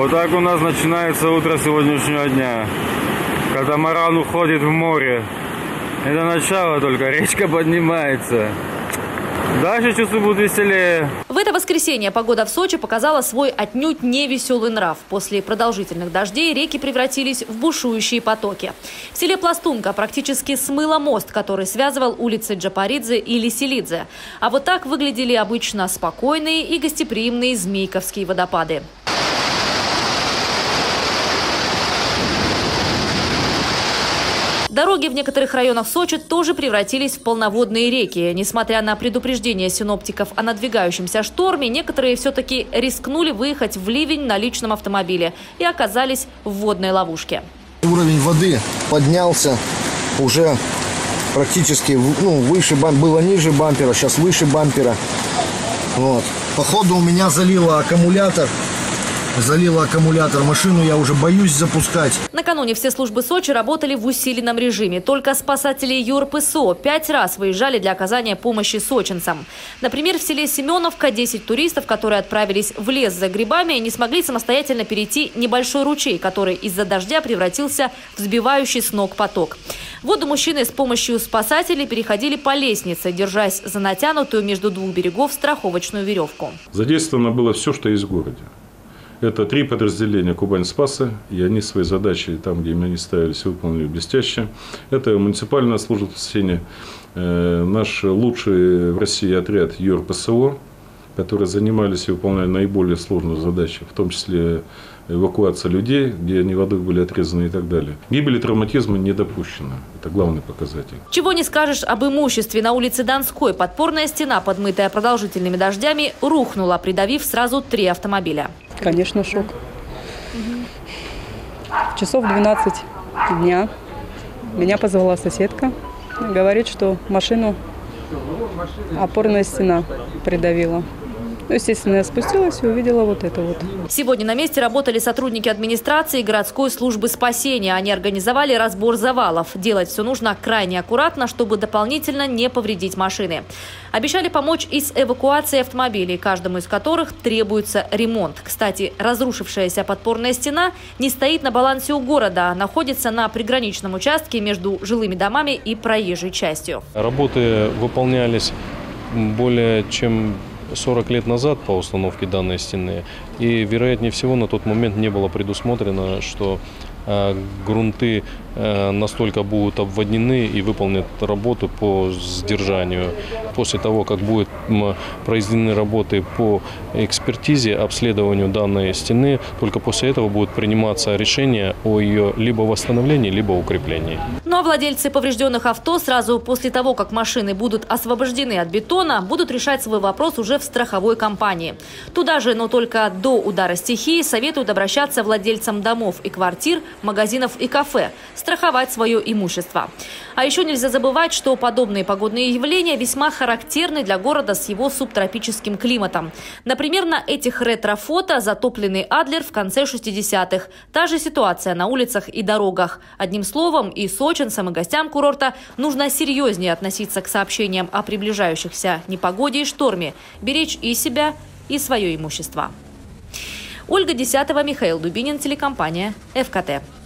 Вот так у нас начинается утро сегодняшнего дня. Катамаран уходит в море. Это начало только, речка поднимается. Дальше чувства будут веселее. В это воскресенье погода в Сочи показала свой отнюдь не веселый нрав. После продолжительных дождей реки превратились в бушующие потоки. В селе Пластунка практически смыло мост, который связывал улицы Джапаридзе и Лиселидзе. А вот так выглядели обычно спокойные и гостеприимные Змейковские водопады. Дороги в некоторых районах Сочи тоже превратились в полноводные реки. Несмотря на предупреждение синоптиков о надвигающемся шторме, некоторые все-таки рискнули выехать в ливень на личном автомобиле и оказались в водной ловушке. Уровень воды поднялся уже практически, выше, было ниже бампера, сейчас выше бампера. Вот. Походу у меня залило аккумулятор. Машину я уже боюсь запускать. Накануне все службы Сочи работали в усиленном режиме. Только спасатели ЮРПСО 5 раз выезжали для оказания помощи сочинцам. Например, в селе Семеновка 10 туристов, которые отправились в лес за грибами, не смогли самостоятельно перейти небольшой ручей, который из-за дождя превратился в сбивающий с ног поток. В воду мужчины с помощью спасателей переходили по лестнице, держась за натянутую между двух берегов страховочную веревку. Задействовано было все, что есть в городе. Это 3 подразделения Кубань-Спаса, и они свои задачи, там, где им они ставились, выполнили блестяще. Это муниципальная служба спасения, наш лучший в России отряд ЮРПСО, которые занимались и выполняли наиболее сложные задачи, в том числе эвакуация людей, где они водой были отрезаны и так далее. Гибели, травматизма не допущено. Это главный показатель. Чего не скажешь об имуществе. На улице Донской подпорная стена, подмытая продолжительными дождями, рухнула, придавив сразу 3 автомобиля. Конечно, шок. В часов 12 дня меня позвала соседка. Говорит, что машину опорная стена придавила. Естественно, я спустилась и увидела вот это вот. Сегодня на месте работали сотрудники администрации и городской службы спасения. Они организовали разбор завалов. Делать все нужно крайне аккуратно, чтобы дополнительно не повредить машины. Обещали помочь и с эвакуацией автомобилей, каждому из которых требуется ремонт. Кстати, разрушившаяся подпорная стена не стоит на балансе у города, а находится на приграничном участке между жилыми домами и проезжей частью. Работы выполнялись более чем 40 лет назад по установке данной стены. И, вероятнее всего, на тот момент не было предусмотрено, что грунты настолько будут обводнены и выполнят работу по сдержанию. После того, как будут произведены работы по экспертизе, обследованию данной стены, только после этого будет приниматься решение о ее либо восстановлении, либо укреплении. Ну а владельцы поврежденных авто сразу после того, как машины будут освобождены от бетона, будут решать свой вопрос уже в страховой компании. Туда же, но только до удара стихии, советуют обращаться владельцам домов и квартир, магазинов и кафе, страховать свое имущество. А еще нельзя забывать, что подобные погодные явления весьма характерны для города с его субтропическим климатом. Например, на этих ретро-фото затопленный Адлер в конце 60-х. Та же ситуация на улицах и дорогах. Одним словом, и сочинцам, и гостям курорта нужно серьезнее относиться к сообщениям о приближающихся непогоде и шторме, беречь и себя, и свое имущество. Ольга Десятова, Михаил Дубинин, телекомпания ФКТ.